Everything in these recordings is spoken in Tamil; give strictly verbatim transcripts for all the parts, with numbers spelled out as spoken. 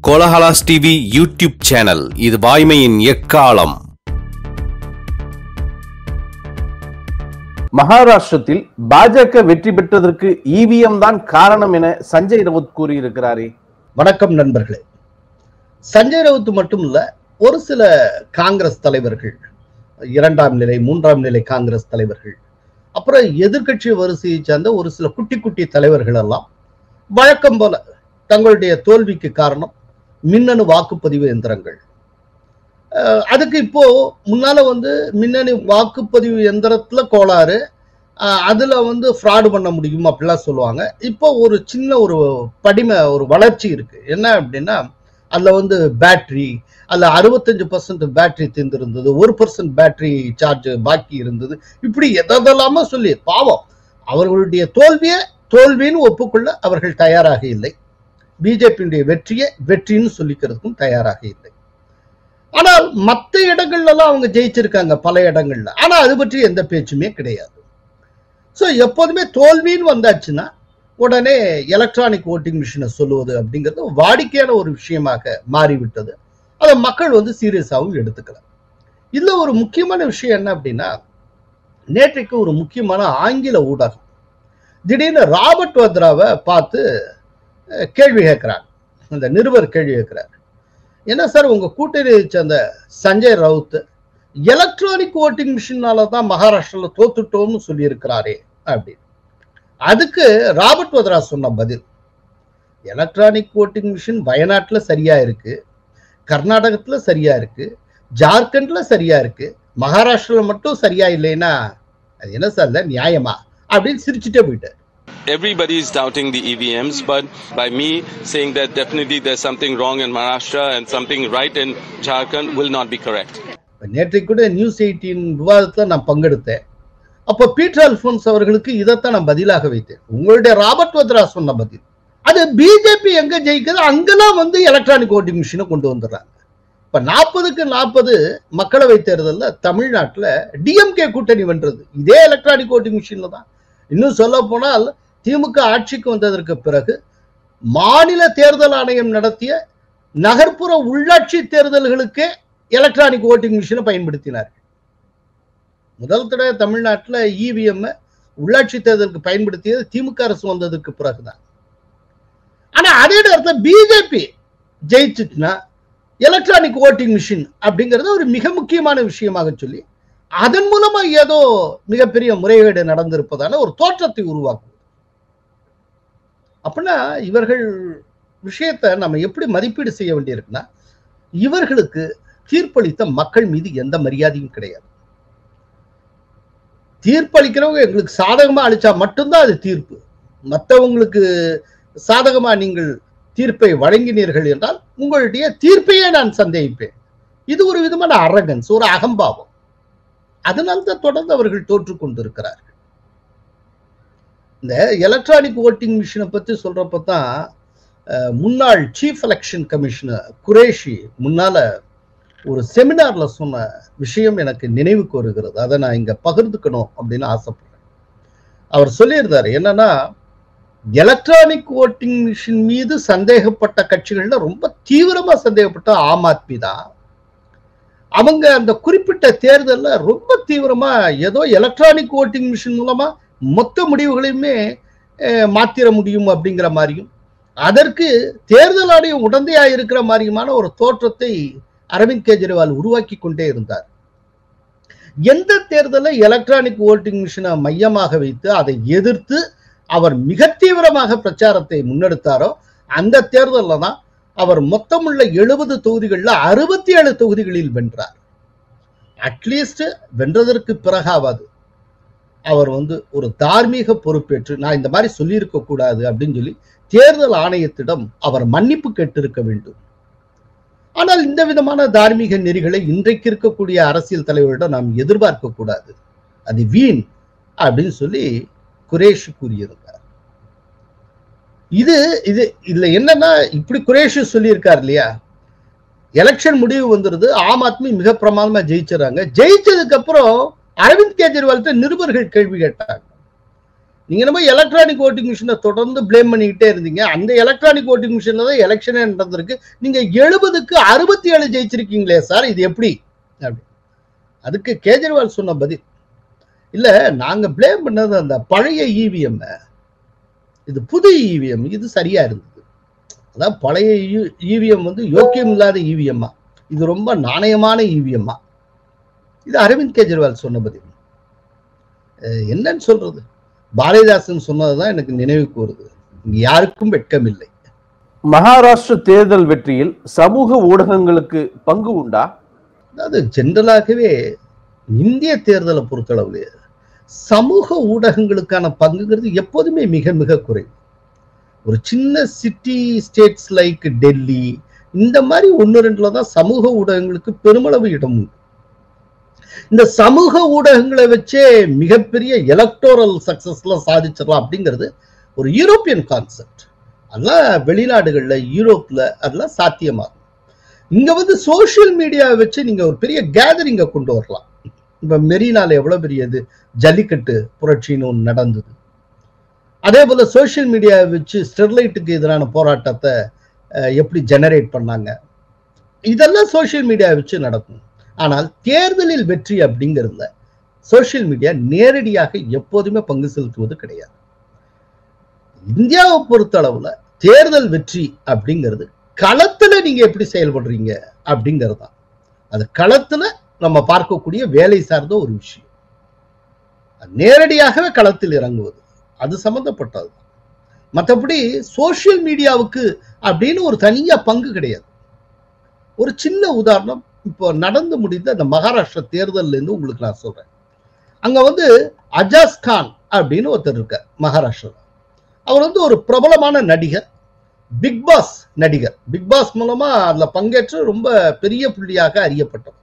Kolahalas TV YouTube channel. இது வாய்மையின் எக்காலம். மகாராஷ்டிரத்தில் பாஜக வெற்றி பெற்றதற்கு இவிஎம் தான் காரணம் என சஞ்சய் ரவுத் கூறியிருக்கிறாரே. வணக்கம் நண்பர்களே. சஞ்சய் ரவுத் மட்டும் இல்ல, ஒரு சில காங்கிரஸ் தலைவர்கள், இரண்டாம் நிலை மூன்றாம் நிலை காங்கிரஸ் தலைவர்கள், அப்புறம் எதிர்கட்சி வரிசையை சார்ந்த ஒரு சில குட்டி குட்டி தலைவர்கள் எல்லாம் வழக்கம் போல தங்களுடைய தோல்விக்கு காரணம் மின்னணு வாக்குப்பதிவு எந்திரங்கள். அதுக்கு இப்போ முன்னால வந்து மின்னணு வாக்குப்பதிவு எந்திரத்துல கோளாறு, அதுல வந்து ஃப்ராடு பண்ண முடியும் அப்படிலாம் சொல்லுவாங்க. இப்போ ஒரு சின்ன ஒரு படிமை, ஒரு வளர்ச்சி இருக்கு. என்ன அப்படின்னா, அதுல வந்து பேட்டரி, அதுல அறுபத்தஞ்சு பர்சன்ட் பேட்டரி தீர்ந்திருந்தது, ஒரு பர்சன்ட் பேட்டரி சார்ஜ் பாக்கி இருந்தது, இப்படி எதெல்லாம சொல்லி பாவம் அவர்களுடைய தோல்வியை தோல்வின்னு ஒப்புக்கொள்ள அவர்கள் தயாராக இல்லை. பிஜேபியுடைய வெற்றியை வெற்றின்னு சொல்லிக்கிறதுக்கும் தயாராக இல்லை. ஆனால் மற்ற இடங்கள்ல எல்லாம் அவங்க ஜெயிச்சிருக்காங்க, பல இடங்கள்ல. ஆனா அது பற்றி எந்த பேச்சுமே கிடையாது. ஸோ எப்போதுமே தோல்வின்னு வந்தாச்சுன்னா உடனே எலக்ட்ரானிக் ஓட்டிங் மிஷினை சொல்லுவது அப்படிங்கிறது வாடிக்கையான ஒரு விஷயமாக மாறிவிட்டது. அதை மக்கள் வந்து சீரியஸாகவும் எடுத்துக்கல. இதுல ஒரு முக்கியமான விஷயம் என்ன அப்படின்னா, நேற்றைக்கு ஒரு முக்கியமான ஆங்கில ஊடகம் திடீர்னு ராபர்ட் வத்ராவை பார்த்து கேள்வி கேட்கிறாங்க. அந்த நிருபர் கேள்வி கேட்கிறார், என்ன சார் உங்க கூட்டணி சேர்ந்த சஞ்சய் ரவுத் எலக்ட்ரானிக் ஓட்டிங் மிஷினால தான் மகாராஷ்டிரால தோத்துட்டோம்னு சொல்லி இருக்கிறாரே அப்படின்னு. அதுக்கு ராபர்ட் வத்ரா சொன்ன பதில், எலக்ட்ரானிக் ஓட்டிங் மிஷின் வயநாட்டுல சரியா இருக்கு, கர்நாடகத்துல சரியா இருக்கு, ஜார்க்கண்ட்ல சரியா இருக்கு, மகாராஷ்டிரால மட்டும் சரியா இல்லைன்னா அது என்ன சார் நியாயமா அப்படின்னு சிரிச்சுட்டே போயிட்டார். Everybody is doubting the E V Ms, but by me saying that definitely there's something wrong in Maharashtra and something right in Jharkhand will not be correct. நேற்றைக்கு கூட நியூஸ் எயிட்டீன் விவாதத்தில் நான் பங்கெடுத்தேன். அப்போ பீட்டர் அல்போன்ஸ் அவர்களுக்கு இதைத்தான் நான் பதிலாக வைத்தேன். உங்களுடைய ராபர்ட் வத்ரா சொன்ன பதில், அது பிஜேபி எங்க ஜெயிக்குது அங்கெல்லாம் வந்து எலக்ட்ரானிக் ஓட்டிங் மிஷினை கொண்டு வந்துடுறாங்க. இப்ப நாற்பதுக்கு நாற்பது மக்களவை தேர்தலில் தமிழ்நாட்டில் டிஎம்கே கூட்டணி வென்றது இதே எலக்ட்ரானிக் ஓட்டிங் மிஷின்ல தான். இன்னும் சொல்ல போனால் திமுக ஆட்சிக்கு வந்ததற்கு பிறகு மாநில தேர்தல் ஆணையம் நடத்திய நகர்ப்புற உள்ளாட்சி தேர்தல்களுக்கே எலக்ட்ரானிக் ஓட்டிங் மிஷினை பயன்படுத்தினார்கள். முதல் தடவை தமிழ்நாட்டில் இவிஎம் உள்ளாட்சி தேர்தலுக்கு பயன்படுத்தியது திமுக அரசு வந்ததுக்கு பிறகுதான். ஆனா அதே நேரத்தில் பிஜேபி ஜெயிச்சுட்டுனா எலக்ட்ரானிக் ஓட்டிங் மிஷின் அப்படிங்கிறது ஒரு மிக முக்கியமான விஷயமாக சொல்லி அதன் மூலமா ஏதோ மிகப்பெரிய முறைகேடு நடந்திருப்பதான ஒரு தோற்றத்தை உருவாக்கும். அப்படின்னா இவர்கள் விஷயத்தை நம்ம எப்படி மதிப்பீடு செய்ய வேண்டியிருக்குன்னா, இவர்களுக்கு தீர்ப்பளித்த மக்கள் மீது எந்த மரியாதையும் கிடையாது. தீர்ப்பளிக்கிறவங்க எங்களுக்கு சாதகமா அளிச்சா மட்டும்தான் அது தீர்ப்பு. மற்றவங்களுக்கு சாதகமா நீங்கள் தீர்ப்பை வழங்கினீர்கள் என்றால் உங்களுடைய தீர்ப்பையே நான் சந்தேகிப்பேன். இது ஒரு விதமான அரகன்ஸ், ஒரு அகம்பாவம். அதனால்தான் தொடர்ந்து அவர்கள் தோற்றுக் கொண்டிருக்கிறார்கள். இந்த எலக்ட்ரானிக் ஓட்டிங் மிஷினை பத்தி சொல்றப்பதான் முன்னாள் சீஃப் எலெக்ஷன் கமிஷனர் குரேஷி முன்னால ஒரு செமினார்ல சொன்ன விஷயம் எனக்கு நினைவுக்கு வருகிறது. அதை நான் இங்க பகிர்ந்துக்கணும் அப்படின்னு ஆசைப்படுறேன். அவர் சொல்லியிருந்தாரு, என்னன்னா எலக்ட்ரானிக் ஓட்டிங் மிஷின் மீது சந்தேகப்பட்ட கட்சிகள்ல ரொம்ப தீவிரமா சந்தேகப்பட்ட ஆம் ஆத்மி தான். அவங்க அந்த குறிப்பிட்ட தேர்தலில் ரொம்ப தீவிரமா ஏதோ எலக்ட்ரானிக் ஓட்டிங் மிஷின் மூலமா மொத்த முடிவுகளையுமே மாத்திர முடியும் அப்படிங்கிற மாதிரியும், அதற்கு தேர்தல் ஆணையம் உடந்தையா இருக்கிற மாதிரியுமான ஒரு தோற்றத்தை அரவிந்த் கெஜ்ரிவால் உருவாக்கி கொண்டே இருந்தார். எந்த தேர்தலை எலக்ட்ரானிக் ஓட்டிங் மிஷினை மையமாக வைத்து அதை எதிர்த்து அவர் மிக தீவிரமாக பிரச்சாரத்தை முன்னெடுத்தாரோ அந்த தேர்தலில் தான் அவர் மொத்தமுள்ள எழுபது தொகுதிகளில் அறுபத்தி ஏழு தொகுதிகளில் வென்றார். அட்லீஸ்ட் வென்றதற்கு பிறகாவது அவர் வந்து ஒரு தார்மீக பொறுப்பேற்று நான் இந்த மாதிரி சொல்லியிருக்க கூடாது அப்படின்னு சொல்லி தேர்தல் ஆணையத்திடம் அவர் மன்னிப்பு கேட்டிருக்க வேண்டும். ஆனால் இந்த விதமான தார்மீக நெறிகளை இன்றைக்கு இருக்கக்கூடிய அரசியல் தலைவரிடம் நாம் எதிர்பார்க்க கூடாது, அது வீண் அப்படின்னு சொல்லி குரேஷி கூறியிருந்தார். இது இது இதுல என்னன்னா, இப்படி குரேஷி சொல்லியிருக்காரு இல்லையா, எலெக்ஷன் முடிவு வந்துருது, ஆம் ஆத்மி மிக பிரமாதமா ஜெயிச்சுறாங்க. ஜெயிச்சதுக்கு அப்புறம் அரவிந்த் கெஜ்ரிவால் நிருபர்கள் கேள்வி கேட்டாங்க, நீங்க நம்ம எலக்ட்ரானிக் ஓட்டிங் மிஷினை தொடர்ந்து பிளேம் பண்ணிக்கிட்டே இருந்தீங்க. அந்த எலக்ட்ரானிக் ஓட்டிங் மிஷின்ல தான் எலெக்ஷனே நடந்திருக்கு. நீங்க எழுபதுக்கு அறுபத்தி ஏழு ஜெயிச்சிருக்கீங்களே சார், இது எப்படி? அப்படி அதுக்கு கேஜ்ரிவால் சொன்ன பதில், இல்ல நாங்க பிளேம் பண்ணது அந்த பழைய இவிஎம், இது புது இவிஎம், இது சரியா இருந்தது. அதான் பழைய இவிஎம் வந்து யோக்கியம் இல்லாத இவிஎம்மா, இது ரொம்ப நாணயமான இவிஎம்மா. இது அரவிந்த் கெஜ்ரிவால் சொன்ன பதில். என்னன்னு சொல்றது, பாரதிதாசன் சொன்னதுதான் எனக்கு நினைவுக்கு வருது, இங்க யாருக்கும் வெட்கம் இல்லை. மகாராஷ்டிர தேர்தல் வெற்றியில் சமூக ஊடகங்களுக்கு பங்கு உண்டா? அதாவது ஜென்ரலாகவே இந்திய தேர்தலை பொறுத்தளவு சமூக ஊடகங்களுக்கான பங்குங்கிறது எப்போதுமே மிக மிக குறைவு. ஒரு சின்ன சிட்டி ஸ்டேட்ஸ் லைக் டெல்லி இந்த மாதிரி ஒன்னு ரெண்டுல தான் சமூக ஊடகங்களுக்கு பெருமளவு இடம் உண்டு. இந்த சமூக ஊடகங்களை வச்சே மிகப்பெரிய எலக்டோரல் சக்சஸ்லாம் சாதிச்சிடலாம் அப்படிங்கிறது ஒரு யூரோப்பியன் கான்செப்ட். அதெல்லாம் வெளிநாடுகள்ல யூரோப்ல அதெல்லாம் சாத்தியமாகும். இங்க வந்து சோசியல் மீடியாவை வச்சு நீங்க ஒரு பெரிய கேதரிங்க கொண்டு வரலாம். இப்ப மெரினால எவ்வளவு பெரியது ஜல்லிக்கட்டு புரட்சின்னு ஒன்று நடந்தது. அதே போல சோசியல் மீடியாவை வச்சு ஸ்டெர்லைட்டுக்கு எதிரான போராட்டத்தை எப்படி ஜெனரேட் பண்ணாங்க, இதெல்லாம் சோசியல் மீடியாவை வச்சு நடக்கும். ஆனால் தேர்தலில் வெற்றி அப்படிங்கிறதுல சோசியல் மீடியா நேரடியாக எப்போதுமே பங்கு செலுத்துவது கிடையாது. இந்தியாவை பொறுத்த அளவுல தேர்தல் வெற்றி அப்படிங்கிறது களத்துல நீங்க எப்படி செயல்படுறீங்க அப்படிங்கிறது தான். அது களத்துல நம்ம பார்க்கக்கூடிய வேலை சார்ந்த ஒரு விஷயம். நேரடியாகவே களத்தில் இறங்குவது அது சம்பந்தப்பட்டது. மற்றபடி சோசியல் மீடியாவுக்கு அப்படின்னு ஒரு தனியா பங்கு கிடையாது. ஒரு சின்ன உதாரணம், இப்போ நடந்து முடிந்த அந்த மகாராஷ்டிரா தேர்தல்ல இருந்து உங்களுக்கு நான் சொல்றேன். அங்க வந்து அஜாஸ் கான் அப்படின்னு ஒருத்தர் இருக்கார் மகாராஷ்டிரா. அவர் வந்து ஒரு பிரபலமான நடிகர், பிக் பாஸ் நடிகர். பிக் பாஸ் மூலமா அதுல பங்கேற்று ரொம்ப பெரிய புள்ளியாக அறியப்பட்டவர்.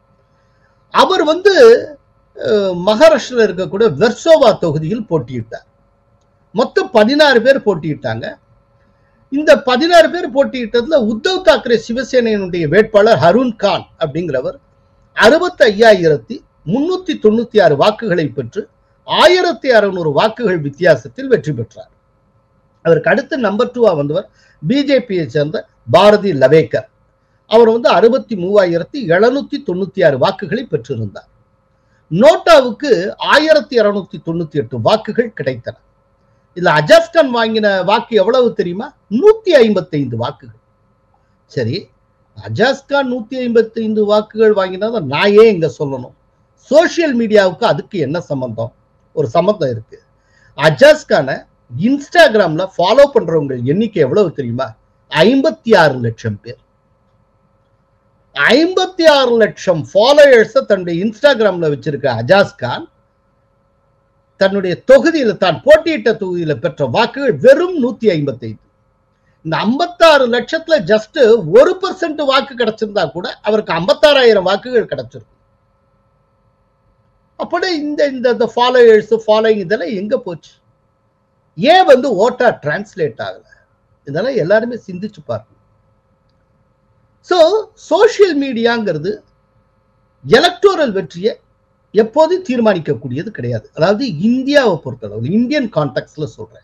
அவர் வந்து மகாராஷ்டிரா இருக்கக்கூடிய வெர்சோவா தொகுதியில் போட்டியிட்டார். மொத்தம் பதினாறு பேர் போட்டியிட்டாங்க. இந்த பதினாறு பேர் போட்டியிட்டதுல உத்தவ் தாக்கரே சிவசேனையினுடைய வேட்பாளர் ஹருண் கான் அப்படிங்கிறவர் அறுபத்தி ஐயாயிரத்தி முன்னூத்தி தொண்ணூத்தி ஆறு வாக்குகளை பெற்று ஆயிரத்தி அறுநூறு வாக்குகள் வித்தியாசத்தில் வெற்றி பெற்றார். அதற்கு அடுத்து நம்பர் டூவா வந்தவர் பிஜேபியை சேர்ந்த பாரதி லவேக்கர். அவர் வந்து அறுபத்தி மூவாயிரத்தி எழுநூத்தி தொண்ணூத்தி ஆறு வாக்குகளை பெற்றிருந்தார். நோட்டாவுக்கு ஆயிரத்தி இருநூத்தி தொண்ணூத்தி எட்டு வாக்குகள் கிடைத்தன. இதுல அஜாஸ் கான் வாங்கின வாக்கு எவ்வளவு தெரியுமா? நூத்தி ஐம்பத்தி ஐந்து வாக்குகள். சரி, அஜாஸ் கான் நூத்தி ஐம்பத்தி ஐந்து வாக்குகள் வாங்கினா நான் ஏன் இங்க சொல்லணும்? சோசியல் மீடியாவுக்கு அதுக்கு என்ன சம்பந்தம்? ஒரு சம்பந்தம் இருக்கு. அஜாஸ் கானை இன்ஸ்டாகிராம்ல ஃபாலோ பண்றவங்க எண்ணிக்கை எவ்வளவு தெரியுமா? ஐம்பத்தி ஆறு லட்சம் பேர். ஐம்பத்தி ஆறு லட்சம் ஃபாலோயர்ஸ் தன்னுடைய இன்ஸ்டாகிராம்ல வச்சிருக்க அஜாஸ் கான் தன்னுடைய தொகுதியில தான் போட்டியிட்ட தொகுதியில பெற்ற வாக்குகள் வெறும் நூத்தி ஐம்பத்தி ஐந்து. இந்த ஐம்பத்தி ஆறு லட்சத்துல ஜஸ்ட் ஒரு பர்சன்ட் வாக்கு கிடைச்சிருந்தா கூட அவருக்கு ஐம்பத்தாறாயிரம் வாக்குகள் கிடைச்சிருக்கும். அப்படியே இந்த இந்த ஃபாலோயர்ஸ் ஃபாலோயிங் இதெல்லாம் எங்க போச்சு? ஏன் வந்து ஓட்டா டிரான்ஸ்லேட் ஆகல? இதெல்லாம் எல்லாருமே சிந்திச்சு பார்க்கணும். சோ சோசியல் மீடியாங்கிறது எலக்டோரல் வெற்றியை எப்போதும் தீர்மானிக்கக்கூடியது கிடையாது. அதாவது இந்தியாவை பொறுத்தளவு இந்தியன் கான்டெக்ட்ல சொல்றேன்.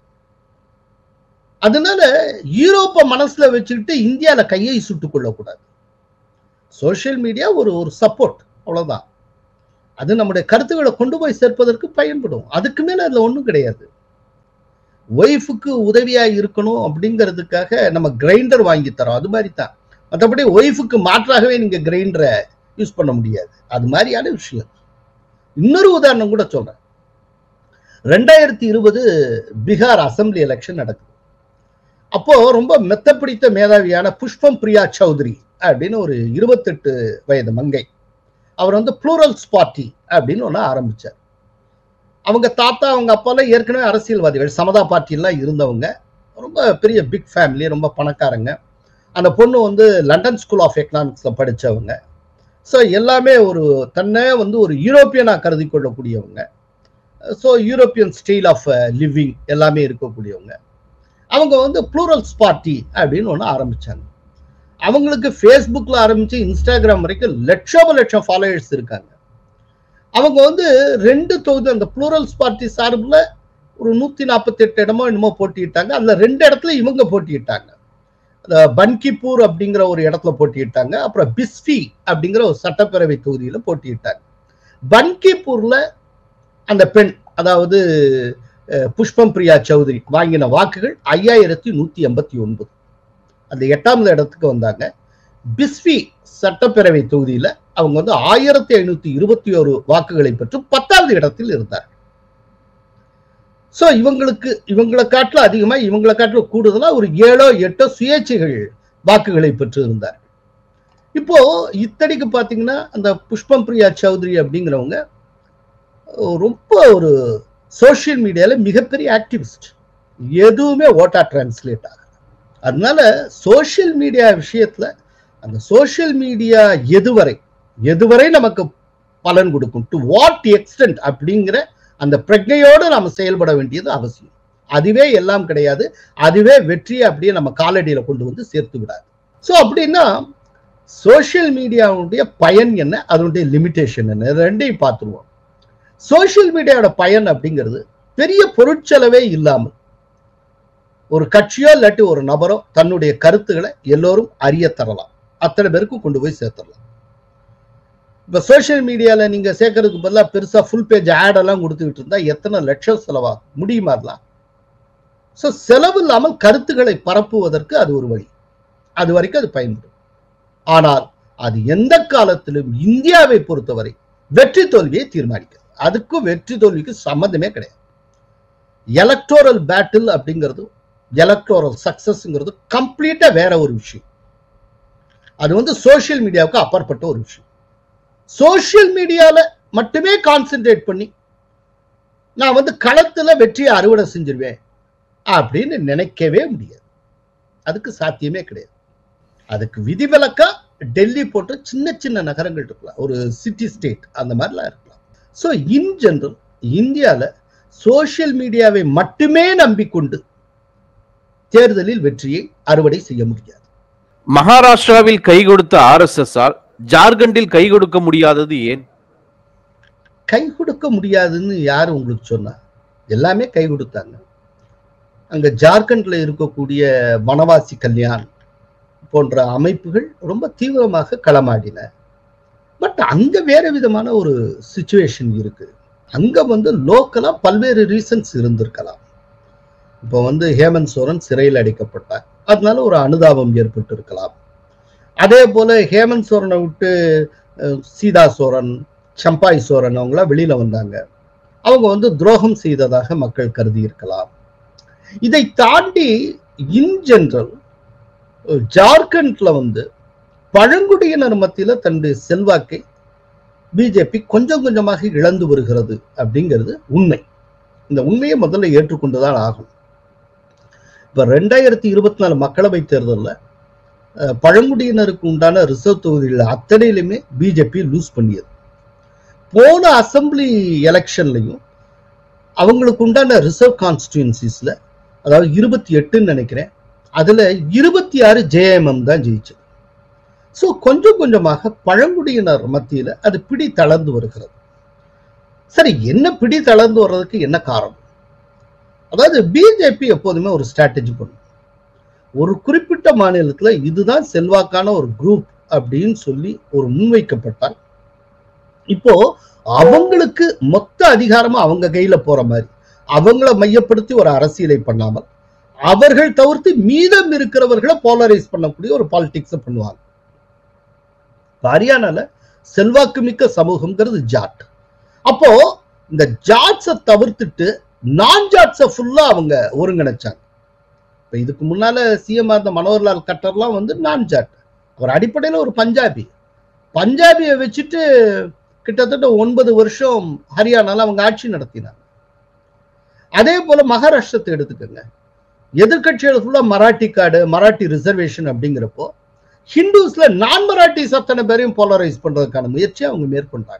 அதனால யூரோப்பை மனசுல வச்சுக்கிட்டு இந்தியால கையை சுட்டுக் கொள்ளக்கூடாது. சோசியல் மீடியா ஒரு ஒரு சப்போர்ட், அவ்வளவுதான். அது நம்முடைய கருத்துக்களை கொண்டு போய் சேர்ப்பதற்கு பயன்படும். அதுக்கு மேல அதுல ஒண்ணும் கிடையாது. ஒய்ஃபுக்கு உதவியா இருக்கணும் அப்படிங்கிறதுக்காக நம்ம கிரைண்டர் வாங்கி தரோம், அது மாதிரி தான். மற்றபடி ஒய்ஃபுக்கு மாற்றாகவே நீங்க கிரைண்டரை யூஸ் பண்ண முடியாது. அது மாதிரியான விஷயம். இன்னொரு உதாரணம் கூட சொல்றேன். ரெண்டாயிரத்தி இருபது பீகார் அசம்பிளி எலெக்ஷன் நடக்குது. அப்போ ரொம்ப மெத்த பிடித்த மேதாவியான புஷ்பம் பிரியா சௌத்ரி அப்படின்னு ஒரு இருபத்தெட்டு வயது மங்கை, அவர் வந்து ப்ளூரல்ஸ் பார்ட்டி அப்படின்னு ஒன்று ஆரம்பிச்சார். அவங்க தாத்தா அவங்க அப்பாலாம் ஏற்கனவே அரசியல்வாதிகள், சமதா பார்ட்டிலாம் இருந்தவங்க, ரொம்ப பெரிய பிக் ஃபேமிலி, ரொம்ப பணக்காரங்க. அந்த பொண்ணு வந்து லண்டன் ஸ்கூல் ஆஃப் எக்கனாமிக்ஸ்ல படித்தவங்க. ஸோ எல்லாமே ஒரு தன்னை வந்து ஒரு யூரோப்பியனாக கருதி கொள்ளக்கூடியவங்க. So European style of living எல்லாமே இருக்கக்கூடியவங்க. அவங்க வந்து ப்ளூரல்ஸ் பார்ட்டி அப்படின்னு ஒன்று ஆரம்பிச்சாங்க. அவங்களுக்கு ஃபேஸ்புக்கில் ஆரம்பித்து இன்ஸ்டாகிராம் வரைக்கும் லட்சோப லட்சம் ஃபாலோயர்ஸ் இருக்காங்க. அவங்க வந்து ரெண்டு தொகுதி அந்த ப்ளூரல்ஸ் பார்ட்டி சார்பில் ஒரு நூத்தி நாற்பத்தி எட்டு இடமோ என்னமோ போட்டியிட்டாங்க. அதுல ரெண்டு இடத்துல இவங்க போட்டியிட்டாங்க. பன்கிப்பூர் அப்படிங்கிற ஒரு இடத்துல போட்டியிட்டாங்க. அப்புறம் பிஸ்பி அப்படிங்கிற ஒரு சட்டப்பேரவை தொகுதியில போட்டியிட்டாங்க. பன்கிப்பூர்ல அந்த பெண், அதாவது புஷ்பம் பிரியா சௌத்ரி வாங்கின வாக்குகள் ஐயாயிரத்தி நூத்தி எண்பத்தி ஒன்பது. அந்த எட்டாவது இடத்துக்கு வந்தாங்க. பிஸ்பி சட்டப்பேரவை தொகுதியில அவங்க வந்து ஆயிரத்தி ஐநூத்தி இருபத்தி ஒரு வாக்குகளை பெற்று பத்தாவது இடத்தில் இருந்தார். சோ இவங்களுக்கு இவங்களை காட்டில அதிகமா இவங்களை காட்டில கூடுதலா ஒரு ஏழோ எட்டோ சுயேட்சைகள் வாக்குகளை பெற்று இருந்தார். இப்போ இத்தடிக்கு பாத்தீங்கன்னா அந்த புஷ்பம் பிரியா சௌத்ரி அப்படிங்கிறவங்க ரொம்ப ஒரு சோசியல் மீடியால மிகப்பெரிய ஆக்டிவிஸ்ட். எதுவுமே ஓட்டா டிரான்ஸ்லேட் ஆகும். அதனால சோசியல் மீடியா விஷயத்துல அந்த சோசியல் மீடியா எதுவரை எதுவரை நமக்கு பலன் கொடுக்கும், டு வாட் எக்ஸ்டென்ட் அப்படிங்கிற அந்த பிரஜையோடு நாம செயல்பட வேண்டியது அவசியம். அதுவே எல்லாம் கிடையாது. அதுவே வெற்றியை அப்படியே நம்ம காலடியில கொண்டு வந்து சேர்த்து விடாது. சோ அப்படின்னா சோசியல் மீடியாவுடைய பயன் என்ன, அதனுடைய லிமிடேஷன் என்ன, ரெண்டையும் பார்த்துருவோம். சோசியல் மீடியாவோட பயன் அப்படிங்கிறது பெரிய பொருட்செலவே இல்லாமல் ஒரு கட்சியோ இல்லாட்டி ஒரு நபரோ தன்னுடைய கருத்துக்களை எல்லோரும் அறிய தரலாம், அத்தனை பேருக்கும் கொண்டு போய் சேர்த்தரலாம். இப்ப சோசியல் மீடியால நீங்க சேர்க்கறதுக்கு பதிலாக பெருசா ஃபுல் பேஜ் ஆட் எல்லாம் கொடுத்துக்கிட்டு இருந்தா எத்தனை லட்சம் செலவாகும், முடியுமாலாம்? சோ செலவு இல்லாமல் கருத்துக்களை பரப்புவதற்கு அது ஒரு வழி. அது வரைக்கும் அது பயன்படும். ஆனால் அது எந்த காலத்திலும் இந்தியாவை பொறுத்தவரை வெற்றி தோல்வியை தீர்மானிக்கிறது. அதுக்கும் வெற்றி தோல்விக்கு சம்பந்தமே கிடையாது. எலக்டோரல் பேட்டில் அப்படிங்கிறது, எலக்டோரல் சக்சஸ்ங்கிறது கம்ப்ளீட்டா வேற ஒரு விஷயம். அது வந்து சோசியல் மீடியாவுக்கு அப்பாற்பட்ட ஒரு விஷயம். சோசியல் மீடியால மட்டுமே கான்சென்ட்ரேட் பண்ணி நான் வந்து களத்துல வெற்றியை அறுவடை செஞ்சிருவேன் அப்படின்னு நினைக்கவே முடியாது. அதுக்கு சாத்தியமே கிடையாது. அதுக்கு விதிவிலக்கா டெல்லி போட்டு சின்ன சின்ன நகரங்கள் இருக்கலாம், ஒரு சிட்டி ஸ்டேட் அந்த மாதிரிலாம் இருக்கலாம். ஸோ இன் ஜெனரல் இந்தியால சோசியல் மீடியாவை மட்டுமே நம்பிக்கொண்டு தேர்தலில் வெற்றியை அறுவடை செய்ய முடியாது. மகாராஷ்டிராவில் கை கொடுத்த ஆர் எஸ் எஸ் ஆல் ஜார்க்கண்டில் கை கொடுக்க முடியாதது ஏன்? கை கொடுக்க முடியாதுன்னு யாரு உங்களுக்கு சொன்னா? எல்லாமே கை கொடுத்தாங்க. அங்க ஜார்க்கண்ட்ல இருக்கக்கூடிய வனவாசி கல்யாண் போன்ற அமைப்புகள் ரொம்ப தீவிரமாக களமாடின. பட் அங்க வேற விதமான ஒரு சிச்சுவேஷன் இருக்கு. அங்க வந்து லோக்கலா பல்வேறு ரீசன்ஸ் இருந்திருக்கலாம். இப்போ வந்து ஹேமந்த் சோரன் சிறையில் அடைக்கப்பட்டார், அதனால ஒரு அனுதாபம் ஏற்பட்டு இருக்கலாம். அதே போல ஹேமந்த் சோரனை விட்டு சீதா சோரன், சம்பாய் சோரன் அவங்களாம் வெளியில வந்தாங்க. அவங்க வந்து துரோகம் செய்ததாக மக்கள் கருதி இருக்கலாம். இதை தாண்டி இன் ஜெனரல் ஜார்க்கண்ட்ல வந்து பழங்குடியினர் மத்தியில தன்னுடைய செல்வாக்கை பிஜேபி கொஞ்சம் கொஞ்சமாக இழந்து வருகிறது அப்படிங்கிறது உண்மை. இந்த உண்மையை முதல்ல ஏற்றுக்கொண்டுதான் ஆகும். இப்ப ரெண்டாயிரத்தி இருபத்தி நாலு மக்களவை தேர்தலில் பழங்குடியினருக்கு உண்டான ரிசர்வ் தொகுதிகள் அத்தனையிலுமே பிஜேபி லூஸ் பண்ணியது. போன அசம்பிளி எலெக்ஷன்லையும் அவங்களுக்கு உண்டான ரிசர்வ் கான்ஸ்டிடுவன்சிஸ்ல, அதாவது இருபத்தி எட்டுன்னு நினைக்கிறேன், அதுல இருபத்தி ஆறு ஜேஎம்எம் தான் ஜெயிச்சது. ஸோ கொஞ்சம் கொஞ்சமாக பழங்குடியினர் மத்தியில அது பிடி தளர்ந்து வருகிறது. சரி, என்ன பிடி தளர்ந்து வர்றதுக்கு என்ன காரணம்? அதாவது பிஜேபி எப்போதுமே ஒரு ஸ்ட்ராட்டஜி பண்ணும். ஒரு குறிப்பிட்ட மாநிலத்துல இதுதான் செல்வாக்கான ஒரு குரூப் அப்படின்னு சொல்லி ஒரு முன்வைக்கப்பட்டால், இப்போ அவங்களுக்கு மொத்த அதிகாரமா அவங்க கையில போற மாதிரி அவங்கள மையப்படுத்தி ஒரு அரசியலை பண்ணாமல் அவர்கள் தவிர்த்து மீதம் இருக்கிறவர்களை போலரைஸ் பண்ணக்கூடிய ஒரு பாலிடிக்ஸ் பண்ணுவாங்க. ஹரியானால செல்வாக்கு மிக்க சமூகம்ங்கிறது ஜாட். அப்போ இந்த ஜாட்ஸை தவிர்த்துட்டு நான் ஜாட்ஸை ஃபுல்லா அவங்க ஒருங்கிணைச்சாங்க. இப்ப இதுக்கு முன்னால சிஎம் இருந்த மனோகர்லால் கட்டர்லாம் வந்து நான் ஜாட், அவர் அடிப்படையில் ஒரு பஞ்சாபி. பஞ்சாபியை வச்சுட்டு கிட்டத்தட்ட ஒன்பது வருஷம் ஹரியானால அவங்க ஆட்சி நடத்தினாங்க. அதே போல மகாராஷ்டிரத்தை எடுத்துக்கோங்க, எதிர்கட்சிகள் ஃபுல்லா மராட்டி கார்டு, மராட்டி ரிசர்வேஷன் அப்படிங்கிறப்போ ஹிந்துஸ்ல நான் மராட்டிஸ் அத்தனை பேரையும் போலரைஸ் பண்றதுக்கான முயற்சியை அவங்க மேற்கொண்டாங்க.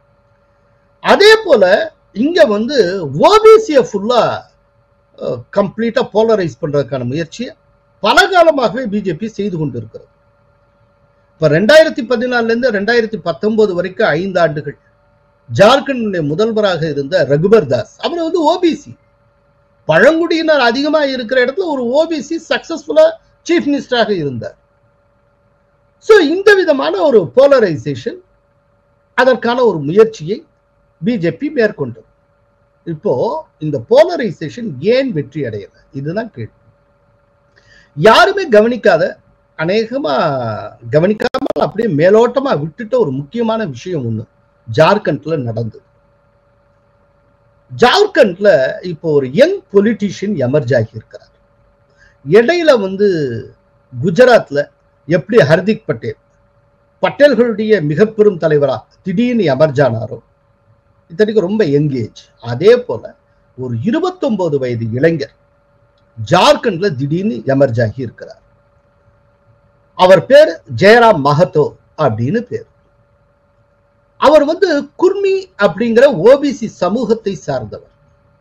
அதே போல இங்க வந்து ஓபிசியை ஃபுல்லா கம்ப்ளீட்டா போலரைஸ் பண்றதுக்கான முயற்சியை பல காலமாகவே பிஜேபி செய்து கொண்டு இருக்கிறது. இப்ப ரெண்டாயிரத்தி பதினாலுல இருந்து ரெண்டாயிரத்தி பத்தொன்பது வரைக்கும் ஐந்து ஆண்டுகள் ஜார்க்கண்ட் முதல்வராக இருந்த ரகுபர் தாஸ், அவர் வந்து ஓபிசி. பழங்குடியினர் அதிகமா இருக்கிற இடத்துல ஒரு ஓபிசி சக்சஸ்ஃபுல்லா சீஃப் மினிஸ்டராக இருந்தார். சோ இந்த விதமான ஒரு போலரைசேஷன், அதற்கான ஒரு முயற்சியை பிஜேபி மேற்கொண்டது. இப்போ இந்த போலரைசேஷன் ஏன் வெற்றி அடையல, இதுதான் கேள்வி. யாருமே கவனிக்காத, அநேகமா கவனிக்காமல் அப்படியே மேலோட்டமா விட்டுட்ட ஒரு முக்கியமான விஷயம் ஒண்ணு ஜார்க்கண்ட்ல நடந்தது. ஜார்க்கண்ட்ல இப்போ ஒரு யங் பொலிட்டீஷியன் எமர்ஜ் ஆகி இருக்கிறார். இடையில வந்து குஜராத்ல எப்படி ஹர்திக் பட்டேல் பட்டேல்களுடைய மிக பெரும் தலைவரா திடீர்னு எமர்ஜ் ஆனாரோ, இத்தனைக்கு ரொம்ப யங் ஏஜ், அதே போல ஒரு இருபத்தி ஒன்பது வயது இளைஞர் ஜார்க்கண்ட்ல திடீர்னு எமர்ஜ் ஆகி இருக்கிறார். அவர் பேர் ஜெயராம் மஹத்தோ அப்படின்னு பேர். அவர் வந்து குர்மி அப்படிங்கிற ஓபிசி சமூகத்தை சார்ந்தவர்.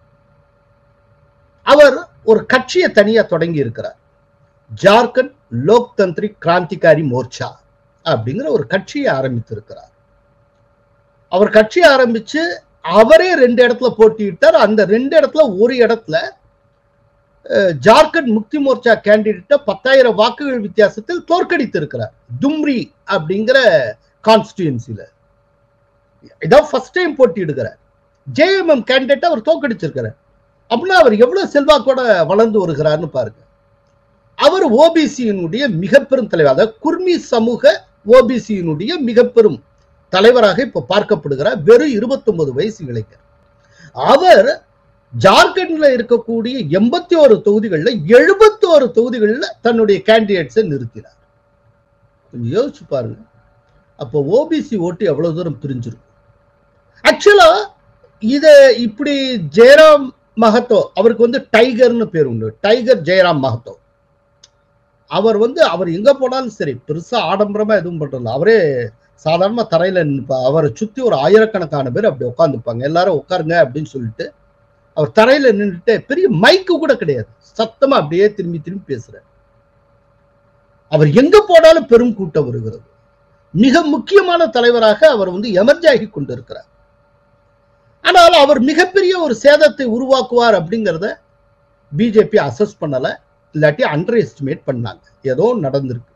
அவர் ஒரு கட்சியை தனியா தொடங்கி இருக்கிறார். ஜார்க்கண்ட் லோக் தந்திரிக் கிராந்திகாரி மோர்ச்சா அப்படிங்கிற ஒரு கட்சியை ஆரம்பித்திருக்கிறார். அவர் கட்சி ஆரம்பிச்சு அவரே ரெண்டு இடத்துல போட்டியிட்டார். அந்த ரெண்டு இடத்துல ஒரு இடத்துல ஜார்க்கண்ட் முக்தி மோர்ச்சா கேண்டிடேட்டை பத்தாயிரம் வாக்குகள் வித்தியாசத்தில் தோற்கடித்து இருக்கிறார். தும்ரி அப்படிங்கிற கான்ஸ்டியூன்சில இதான் ஃபர்ஸ்ட் டைம் போட்டியிடுகிறார். ஜேஎம்எம் கேண்டிடேட் அவர் தோற்கடிச்சிருக்கிறார். அப்படின்னா அவர் எவ்வளவு செல்வாக்கோட வளர்ந்து வருகிறார்னு பாருங்க. அவர் ஓபிசியினுடைய மிக பெரும் தலைவர், அதாவது குர்மி சமூக ஓபிசியினுடைய மிக பெரும் தலைவராக இப்ப பார்க்கப்படுகிறார். வெறும் இருபத்தி ஒன்பது வயசு இளைஞர். அவர் ஜார்க்கண்ட்ல இருக்கக்கூடிய எண்பத்தி ஒரு தொகுதிகளில் எழுபத்தி ஒரு தொகுதிகளில் தன்னுடைய கேண்டிடேட்ஸை நிறுத்தினார். கொஞ்சம் யோசிச்சு பாருங்க. அப்போ ஓபிசி ஓட்டு எவ்வளவு தூரம் பிரிஞ்சிருக்கும். ஆக்சுவலா இத இப்படி ஜெயராம் மஹத்தோ, அவருக்கு வந்து டைகர்னு பேர் உண்டு, டைகர் ஜெயராம் மஹத்தோ. அவர் வந்து அவர் எங்க போனாலும் சரி பெருசா ஆடம்பரமா எதுவும் பண்றதில்ல. அவரே சாதாரணமா தரையில நிற்பா. அவரை சுத்தி ஒரு ஆயிரக்கணக்கான பேர் அப்படி உட்காந்துப்பாங்க. எல்லாரும் உட்காருங்க அப்படின்னு சொல்லிட்டு அவர் தரையில நின்றுட்டு, பெரிய மைக்கு கூட கிடையாது, சத்தமா அப்படியே திரும்பி திரும்பி பேசுறார். அவர் எங்க போனாலும் பெரும் கூட்டம் வருகிறது. மிக முக்கியமான தலைவராக அவர் வந்து எமர்ஜ் ஆகி கொண்டிருக்கிறார். ஆனால் அவர் மிகப்பெரிய ஒரு சேதத்தை உருவாக்குவார் அப்படிங்கிறத பிஜேபி அசஸ் பண்ணல, இல்லாட்டி அண்டர் எஸ்டிமேட் பண்ணாங்க. ஏதோ நடந்திருக்கு.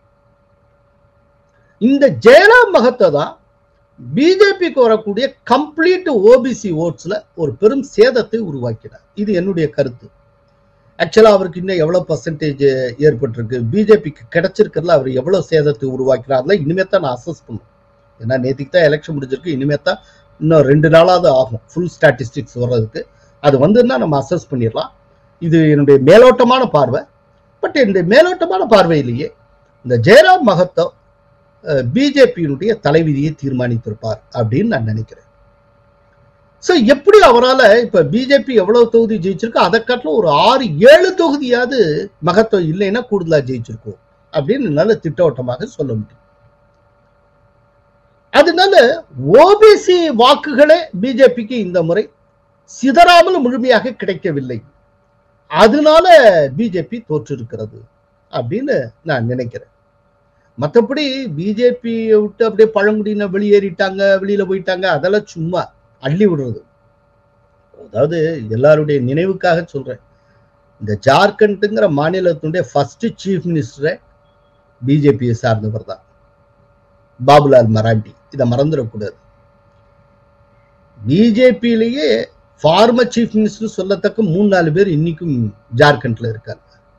இந்த ஜெயராம் மஹத்தோ தான் பிஜேபிக்கு வரக்கூடிய கம்ப்ளீட் ஓபிசி ஓட்ஸ்ல ஒரு பெரும் சேதத்தை உருவாக்கினார். இது என்னுடைய கருத்து. ஆக்சுவலா அவருக்கு இன்னும் எவ்வளவு பர்சன்டேஜ் ஏற்பட்டிருக்கு, பிஜேபிக்கு கிடைச்சிருக்கிறதுல அவர் எவ்வளவு சேதத்தை உருவாக்கிறார்ல இனிமே தான் நான் அசஸ் பண்ணுவேன். ஏன்னா நேற்றுக்கு தான் எலெக்ஷன் முடிஞ்சிருக்கு. இனிமே தான் இன்னும் ரெண்டு நாளாவது ஆகும் ஃபுல் ஸ்டாட்டிஸ்டிக்ஸ் வர்றதுக்கு. அது வந்துன்னா நம்ம அசஸ் பண்ணிடலாம். இது என்னுடைய மேலோட்டமான பார்வை. பட் இந்த மேலோட்டமான பார்வையிலேயே இந்த ஜெயராம் மஹத்தோ பிஜேபியினுடைய தலைவிதியை தீர்மானித்திருப்பார் அப்படின்னு நான் நினைக்கிறேன். சோ எப்படி அவரால் இப்ப பிஜேபி எவ்வளவு தொகுதி ஜெயிச்சிருக்கோ அதை காட்டிலும் ஒரு ஆறு ஏழு தொகுதியாவது மஹத்தோ இல்லைன்னா கூடுதலா ஜெயிச்சிருக்கோம் அப்படின்னு நல்ல திட்டவட்டமாக சொல்ல முடியும். அதனால ஓபிசி வாக்குகளே பிஜேபிக்கு இந்த முறை சிதறாமல் முழுமையாக கிடைக்கவில்லை. அதனால பிஜேபி தோற்றிருக்கிறது அப்படின்னு நான் நினைக்கிறேன். மற்றபடி பிஜேபியை விட்டு அப்படியே பழங்குடியினர் வெளியேறிட்டாங்க, வெளியில போயிட்டாங்க, அதெல்லாம் சும்மா அள்ளி விடுறது. அதாவது எல்லாருடைய நினைவுக்காக சொல்றேன், இந்த ஜார்க்கண்ட்ங்கிற மாநிலத்தினுடைய ஃபர்ஸ்ட் சீஃப் மினிஸ்டரே பிஜேபியை சார்ந்தவர் தான், பாபுலால் மராண்டி. இதை மறந்துடக்கூடாது. பிஜேபியிலேயே ஃபார்மர் சீஃப் மினிஸ்டர் சொல்லத்தக்க மூணு நாலு பேர் இன்னைக்கும் ஜார்க்கண்ட்ல இருக்காங்க.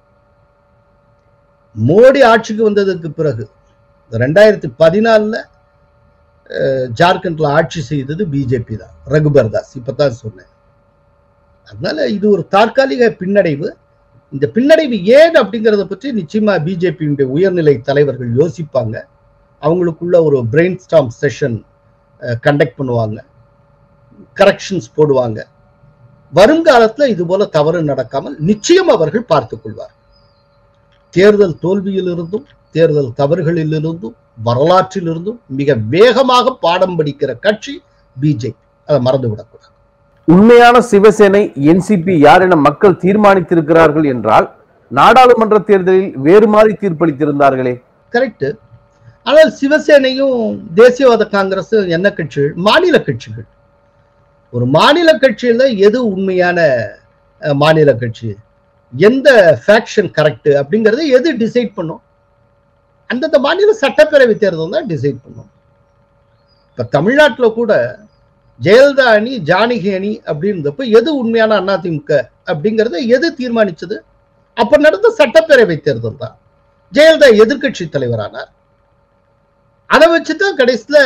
மோடி ஆட்சிக்கு வந்ததுக்கு பிறகு ரெண்டாயிரத்தி பதினாலுல ஜார்க்கண்ட்ல ஆட்சி செய்தது பிஜேபி தான், ரகுபர் தாஸ். இப்பதான் சொன்னேன். அதனால இது ஒரு தற்காலிக பின்னடைவு. இந்த பின்னடைவு ஏன் அப்படிங்கறத பற்றி நிச்சயமா பிஜேபியுடைய உயர்நிலை தலைவர்கள் யோசிப்பாங்க. அவங்களுக்குள்ள ஒரு பிரெயின் ஸ்டார்ம் செஷன் கண்டக்ட் பண்ணுவாங்க, கரெக்ஷன்ஸ் போடுவாங்க. வருங்காலத்துல இது போல தவறு நடக்காமல் நிச்சயம் அவர்கள் பார்த்துக் கொள்வார். தேர்தல் தோல்வியிலிருந்தும் தேர்தல் தவறுகளிலிருந்தும் வரலாற்றிலிருந்தும் மிக வேகமாக பாடம் படிக்கிற கட்சி பிஜேபி. அதை மறந்துவிடக்கூடாது. உண்மையான சிவசேனை என்சிபி யார் என மக்கள் தீர்மானித்திருக்கிறார்கள் என்றால் நாடாளுமன்ற தேர்தலில் வேறு மாதிரி தீர்ப்பளித்திருந்தார்களே. கரெக்ட். ஆனால் சிவசேனையும் தேசியவாத காங்கிரஸ் என்ன கட்சிகள்? மாநில கட்சிகள். ஒரு மாநில கட்சியில எது உண்மையான மாநில கட்சி, எந்த ஃபேக்ஷன் கரெக்ட் அப்படிங்கறத எது டிசைட் பண்ணும்? அந்தந்த மாநில சட்டப்பேரவை தேர்தல் தான் டிசைட் பண்ணும். இப்ப தமிழ்நாட்டுல கூட ஜெயலலிதா அணி ஜானகி அணி அப்படின்றப்ப எது உண்மையான அதிமுக அப்படிங்கறத எது தீர்மானிச்சது? அப்ப நடந்த சட்டப்பேரவை தேர்தல் தான். ஜெயலலிதா எதிர்கட்சி தலைவரானார். அதை வச்சுதான் கடைசியில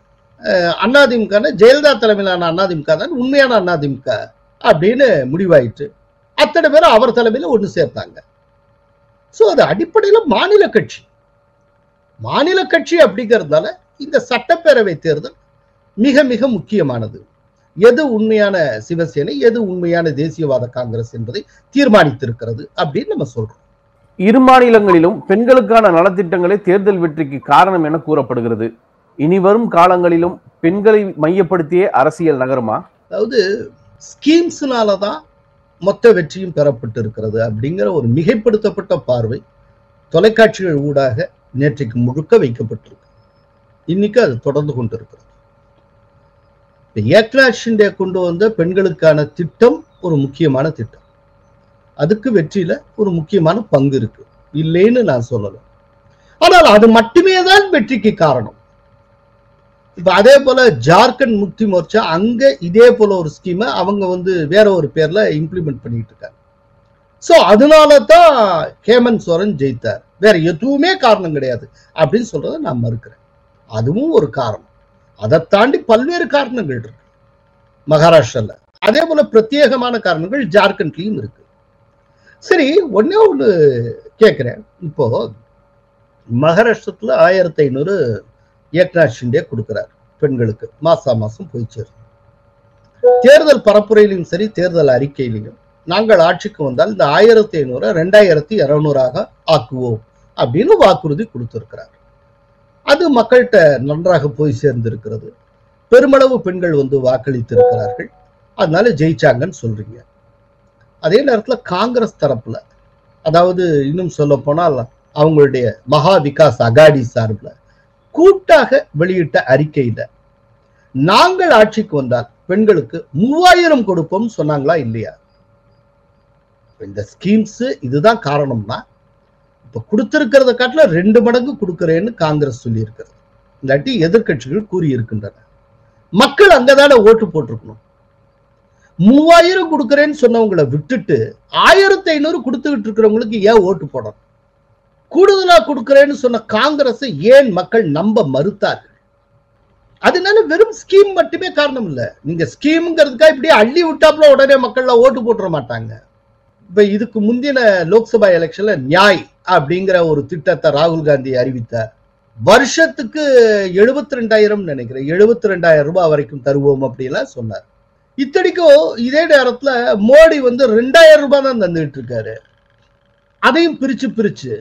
அதிமுக ஜெயலலிதா தலைமையிலான அதிமுக தான் உண்மையான அதிமுக அப்படின்னு முடிவாயிற்று. அத்தனை பேரும் அவர் தலைமையில ஒண்ணு சேர்த்தாங்க. சோ அது அடிப்படையில மாநில கட்சி மாநில கட்சி அப்படிங்கிறதுனால இந்த சட்டப்பேரவை தேர்தல் மிக மிக முக்கியமானது. எது உண்மையான சிவசேனை, எது உண்மையான தேசியவாத காங்கிரஸ் என்பதை தீர்மானித்திருக்கிறது அப்படின்னு நம்ம சொல்றோம். இரு மாநிலங்களிலும் பெண்களுக்கான நலத்திட்டங்களே தேர்தல் வெற்றிக்கு காரணம் என கூறப்படுகிறது. இனி வரும் காலங்களிலும் பெண்களை மையப்படுத்தியே அரசியல் நகருமா? அதாவது ஸ்கீம்ஸ்னாலதான் மொத்த வெற்றியும் பெறப்பட்டு இருக்கிறது அப்படிங்கிற ஒரு மிகைப்படுத்தப்பட்ட பார்வை தொலைக்காட்சிகள் ஊடாக நேற்றைக்கு முழுக்க வைக்கப்பட்டிருக்கு. இன்னைக்கு அது தொடர்ந்து கொண்டு இருக்கிறது. ஏக்நாத் ஷிண்டே கொண்டு வந்த பெண்களுக்கான திட்டம் ஒரு முக்கியமான திட்டம். அதுக்கு வெற்றியில ஒரு முக்கியமான பங்கு இருக்கு, இல்லைன்னு நான் சொல்லலாம். ஆனால் அது மட்டுமே தான் வெற்றிக்கு காரணம். இப்ப அதே போல ஜார்க்கண்ட் முக்தி மோர்ச்சா அங்க இதே போல ஒரு ஸ்கீமை அவங்க வந்து வேற ஒரு பேர்ல இம்ப்ளிமெண்ட் பண்ணிட்டு இருக்காங்க. சோ அதனாலதான் ஹேமந்த் சோரன் ஜெயித்தார், வேற எதுவுமே காரணம் கிடையாது அப்படின்னு சொல்றதை நான் மறுக்கிறேன். அதுவும் ஒரு காரணம். அதை தாண்டி பல்வேறு காரணங்கள் இருக்கு மகாராஷ்டிரால. அதே போல பிரத்யேகமான காரணங்கள் ஜார்க்கண்ட்லயும் இருக்கு. சரி, ஒன்னே ஒண்ணு கேட்கிறேன். இப்போ மகாராஷ்டிரத்துல ஆயிரத்தி ஐநூறு ஏக்நாத் ஷிண்டே கொடுக்கிறார் பெண்களுக்கு, மாசா மாசம் போய் சேரும். தேர்தல் பரப்புரையிலும் சரி, தேர்தல் அறிக்கையிலையும் நாங்கள் ஆட்சிக்கு வந்தால் இந்த ஆயிரத்தி ஐநூறு ரெண்டாயிரத்தி இருநூறாக ஆக்குவோம் அப்படின்னு வாக்குறுதி கொடுத்திருக்கிறார். அது மக்கள்கிட்ட நன்றாக போய் சேர்ந்திருக்கிறது. பெருமளவு பெண்கள் வந்து வாக்களித்திருக்கிறார்கள். அதனால ஜெயிச்சாங்கன்னு சொல்றீங்க. அதே நேரத்துல காங்கிரஸ் தரப்புல, அதாவது இன்னும் சொல்ல போனால் அவங்களுடைய மகா விகாஸ் அகாடி சார்பில் கூட்டாக வெளியிட்ட அறிக்கையில நாங்கள் ஆட்சிக்கு வந்தால் பெண்களுக்கு மூவாயிரம் கொடுப்போம் சொன்னாங்களா இல்லையா? இந்த ஸ்கீம்ஸ் இதுதான் காரணம்னா இப்ப கொடுத்திருக்கிறத காட்டில ரெண்டு மடங்கு கொடுக்கிறேன்னு காங்கிரஸ் சொல்லி இருக்கிறது, இல்லாட்டி எதிர்கட்சிகள் கூறியிருக்கின்றன. மக்கள் அங்கதான ஓட்டு போட்டிருக்கணும். மூவாயிரம் கொடுக்கிறேன்னு சொன்னவங்களை விட்டுட்டு ஆயிரத்தி ஐநூறு கொடுத்துக்கிட்டு இருக்கிறவங்களுக்கு ஏன் ஓட்டு போடணும்? கூடுதலா கொடுக்கிறேன்னு சொன்ன காங்கிரஸ் ஏன் மக்கள் நம்ப மறுத்தார்கள்? அதனால வெறும் ஸ்கீம் மட்டுமே காரணம் இல்ல. நீங்க ஸ்கீம்ங்கிறதுக்காக இப்படியே அள்ளி விட்டாப்புல உடனே மக்கள்ல ஓட்டு போட்டுற மாட்டாங்க. இப்ப இதுக்கு முந்தின லோக்சபா எலெக்ஷன்ல நியாய் அப்படிங்கிற ஒரு திட்டத்தை ராகுல் காந்தி அறிவித்தார். வருஷத்துக்கு எழுபத்தி ரெண்டாயிரம் நினைக்கிறேன், எழுபத்தி ரெண்டாயிரம் ரூபாய் வரைக்கும் தருவோம் அப்படிலாம் சொன்னார். இத்தனைக்கும் இதே நேரத்துல மோடி வந்து ரெண்டாயிரம் ரூபாய் தான் தந்துட்டு இருக்காரு, அதையும் பிரிச்சு பிரிச்சு.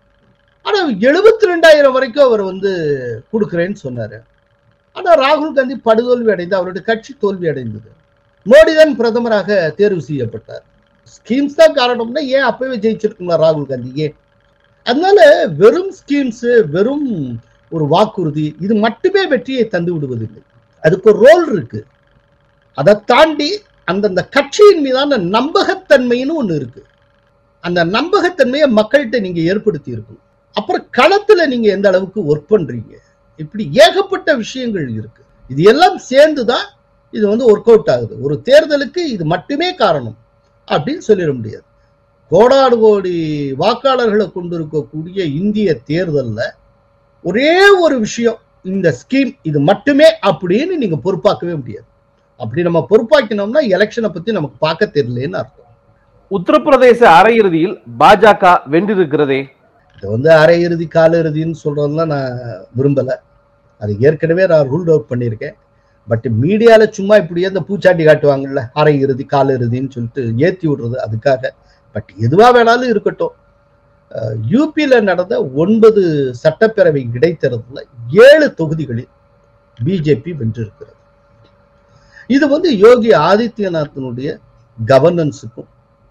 ஆனா எழுபத்தி ரெண்டாயிரம் வரைக்கும் அவர் வந்து கொடுக்கிறேன்னு சொன்னாரு. ஆனா ராகுல் காந்தி படுதோல்வி அடைந்து அவருடைய கட்சி தோல்வி அடைந்தது. மோடி தான் பிரதமராக தேர்வு செய்யப்பட்டார். ஸ்கீம்ஸ் தான் காரணம்னா ஏன் அப்பவே ஜெயிச்சிருக்குங்களா ராகுல் காந்தி? ஏன்? அதனால வெறும் ஸ்கீம்ஸ், வெறும் ஒரு வாக்குறுதி இது மட்டுமே வெற்றியை தந்து விடுவதில்லை. அதுக்கு ஒரு ரோல் இருக்கு. அதை தாண்டி அந்தந்த கட்சியின் மீதான நம்பகத்தன்மைன்னு ஒண்ணு இருக்கு. அந்த நம்பகத்தன்மையை மக்கள்கிட்ட நீங்க ஏற்படுத்தி இருக்கணும். அப்புறம் களத்துல நீங்க எந்த அளவுக்கு ஒர்க் பண்றீங்க, இப்படி ஏகப்பட்ட விஷயங்கள் இருக்கு. இது எல்லாம் சேர்ந்துதான் இது வந்து ஒர்க் அவுட் ஆகுது. ஒரு தேர்தலுக்கு இது மட்டுமே காரணம் அப்படின்னு சொல்லிட முடியாது. கோடாடு கோடி வாக்காளர்களை கொண்டிருக்கக்கூடிய இந்திய தேர்தல்ல ஒரே ஒரு விஷயம், இந்த ஸ்கீம் இது மட்டுமே அப்படின்னு நீங்க பொறுப்பாக்கவே முடியாது. அப்படி நம்ம பொறுப்பாக்கினோம்னா எலெக்ஷனை பத்தி நமக்கு பார்க்க தெரியலன்னு அர்த்தம். உத்தரப்பிரதேச அரையிறுதியில் பாஜக வென்றிருக்கிறதே. இது வந்து அரையிறுதி கால இறுதின்னு சொல்றதுலாம் நான் விரும்பல. அது ஏற்கனவே நான் ரூல் அவுட் பண்ணியிருக்கேன். பட் மீடியால சும்மா இப்படியே இந்த பூச்சாண்டி காட்டுவாங்கல்ல, அரை இறுதி கால இறுதின்னு சொல்லிட்டு ஏத்தி விடுறது அதுக்காக. பட் எதுவா வேணாலும் இருக்கட்டும். யூபியில நடந்த ஒன்பது சட்டப்பேரவை இடைத்தேர்தல ஏழு தொகுதிகளில் பிஜேபி வென்றிருக்கிறது. இது வந்து யோகி ஆதித்யநாத்தினுடைய கவர்னன்ஸுக்கும்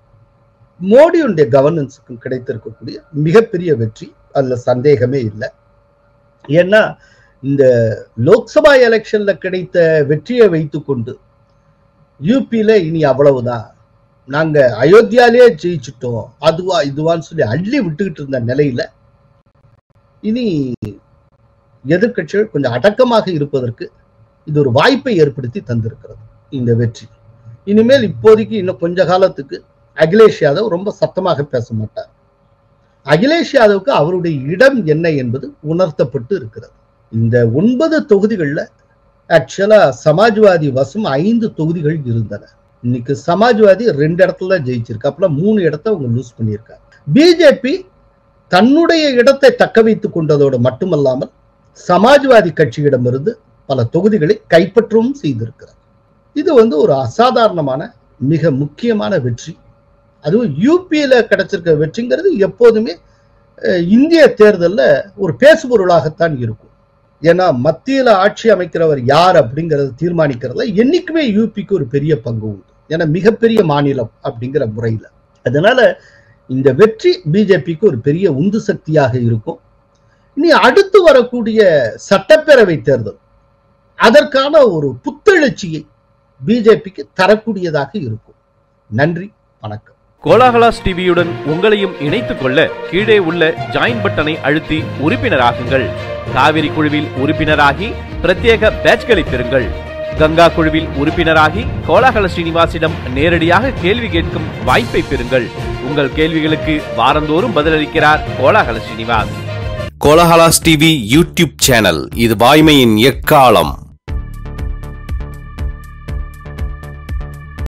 மோடியுடைய கவர்னன்ஸுக்கும் கிடைத்திருக்கக்கூடிய மிகப்பெரிய வெற்றி, அதுல சந்தேகமே இல்லை. ஏன்னா இந்த லோக்சபா எலெக்ஷன்ல கிடைத்த வெற்றியை வைத்துக் கொண்டு யூபியில இனி அவ்வளவுதான், நாங்க அயோத்தியாலேயே ஜெயிச்சுட்டோம், அதுவா இதுவான்னு சொல்லி அள்ளி விட்டுக்கிட்டு இருந்த நிலையில இனி எதிர்கட்சிகள் கொஞ்சம் அடக்கமாக இருப்பதற்கு இது ஒரு வாய்ப்பை ஏற்படுத்தி தந்திருக்கிறது இந்த வெற்றி. இனிமேல் இப்போதைக்கு இன்னும் கொஞ்ச காலத்துக்கு அகிலேஷ் யாதவ் ரொம்ப சத்தமாக பேச மாட்டார். அகிலேஷ் யாதவுக்கு அவருடைய இடம் என்ன என்பது உணர்த்தப்பட்டு இருக்கிறது. இந்த ஒன்பது தொகுதிகள்ல ஆக்சுவலா சமாஜ்வாதி வசம் ஐந்து தொகுதிகள் இருந்தன. இன்னைக்கு சமாஜ்வாதி ரெண்டு இடத்துல ஜெயிச்சிருக்கு, அப்பெல்லாம் மூணு இடத்த அவங்க லூஸ் பண்ணியிருக்காங்க. பிஜேபி தன்னுடைய இடத்தை தக்க வைத்துக் கொண்டதோடு மட்டுமல்லாமல் சமாஜ்வாதி கட்சியிடமிருந்து பல தொகுதிகளை கைப்பற்றவும் செய்திருக்கிறார். இது வந்து ஒரு அசாதாரணமான மிக முக்கியமான வெற்றி. அதுவும் யூபியில கிடைச்சிருக்க வெற்றிங்கிறது எப்போதுமே இந்திய தேர்தலில் ஒரு பேசுபொருளாகத்தான் இருக்கும். ஏன்னா மத்தியில ஆட்சி அமைக்கிறவர் யார் அப்படிங்கறத தீர்மானிக்கிறதுல என்னைக்குமே யூபிக்கு ஒரு பெரிய பங்கு உண்டு, ஏன்னா மிகப்பெரிய மாநிலம் அப்படிங்கிற முறையில. அதனால இந்த வெற்றி பிஜேபிக்கு ஒரு பெரிய உந்து சக்தியாக இருக்கும். இனி அடுத்து வரக்கூடிய சட்டப்பேரவை தேர்தல் அதற்கான ஒரு புத்தெழுச்சியை பிஜேபிக்கு தரக்கூடியதாக இருக்கும். நன்றி, வணக்கம். கோலாகலாஸ் டிவியுடன் உங்களையும் இணைத்துக் கொள்ள கீழே உள்ள ஜாயின் பட்டனை அழுத்தி உறுப்பினராகுங்கள். காவிரி குழுவில் உறுப்பினராகி பிரத்யேக பேட்ச்களை பெறுங்கள். கங்கா குழுவில் உறுப்பினராகி கோலாகல ஸ்ரீனிவாசிடம் நேரடியாக கேள்வி கேட்கும் வாய்ப்பை பெறுங்கள். உங்கள் கேள்விகளுக்கு வாரந்தோறும் பதிலளிக்கிறார் Kolahala Srinivas. Kolahalas TV YouTube channel, இது வாய்மையின் எக்காலம்.